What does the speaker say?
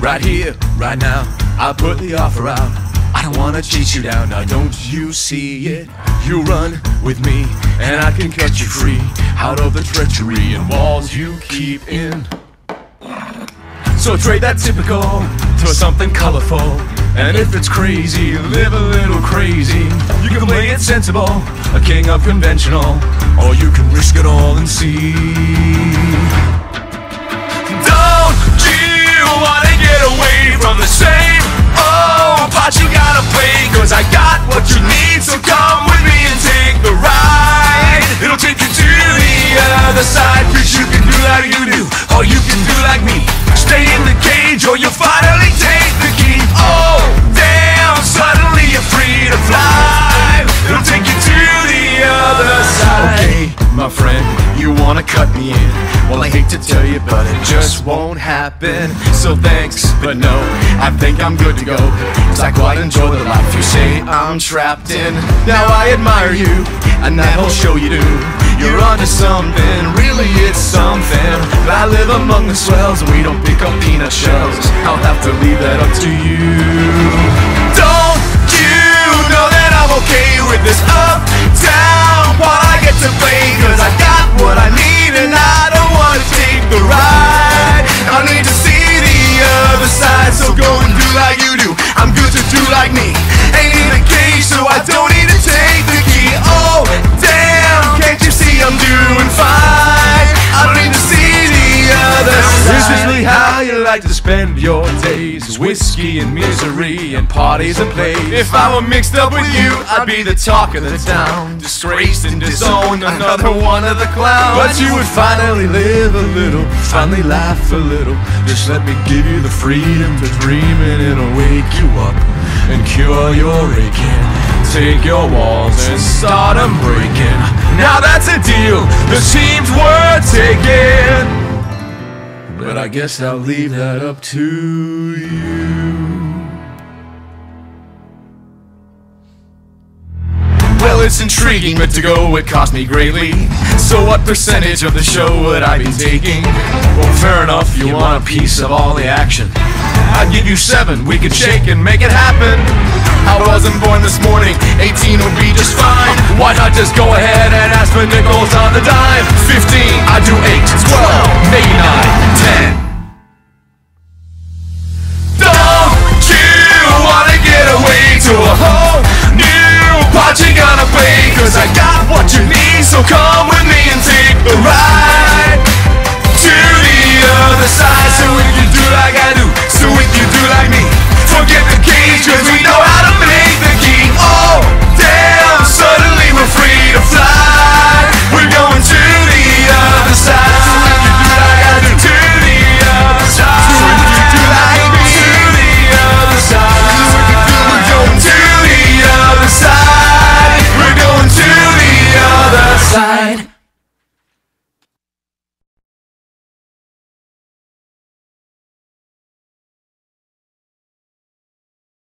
Right here, right now, I put the offer out. I don't wanna chase you down, now don't you see it? You run with me, and I can cut you free out of the treachery and walls you keep in. So trade that typical for something colorful. And if it's crazy, live a little crazy. You can play it sensible, a king of conventional, or you can risk it all and see. Don't you wanna get away from the same old pot you gotta play? Cause I got what you need, so come with me and take the ride. It'll take you to the other side, cause you can do like you do, or you can do like me. Stay in the cage, or you'll finally take the key. Oh, damn, suddenly you're free to fly. It'll take you to the other side. Okay, my friend, you wanna cut me in. Well, I hate to tell you, but it just won't happen. So thanks, but no, I think I'm good to go. Cause I quite enjoy the life you say I'm trapped in. Now I admire you, and that whole show you do. You're onto something, really it's something. But I live among the swells, and we don't pick up peanut shells. I'll have to leave that up to you. Don't you know that I'm okay with this uptown part I get to play? Cause I got what I need, and I don't wanna take the ride. I need to see the other side, so go and do like you do. I'm good to do like me. Ain't in a cage, so I don't need to take the key. Oh, damn, can't you see I'm doing fine? I don't need to see the other side. Is this really how you like to spend your days? Whiskey and misery and parties and play. If I were mixed up with you, I'd be the talk of the town, disgraced and disowned, another one of the clowns. But you would finally live a little, finally laugh a little. Just let me give you the freedom to dream, and it'll wake you up and cure your aching. Take your walls and start them breaking. Now that's a deal that seems worth taking, but I guess I'll leave that up to you. Well, it's intriguing, but to go it cost me greatly. So what percentage of the show would I be taking? Well, fair enough, you want a piece of all the action. I'd give you 7, we could shake and make it happen. I wasn't born this morning, 18 would be just fine. Why not just go ahead and ask for nickels on the dime? 15, I do 8, 12, maybe 9, 10. Don't you wanna get away to a whole new pot you gonna play? Cause I got what you need, so come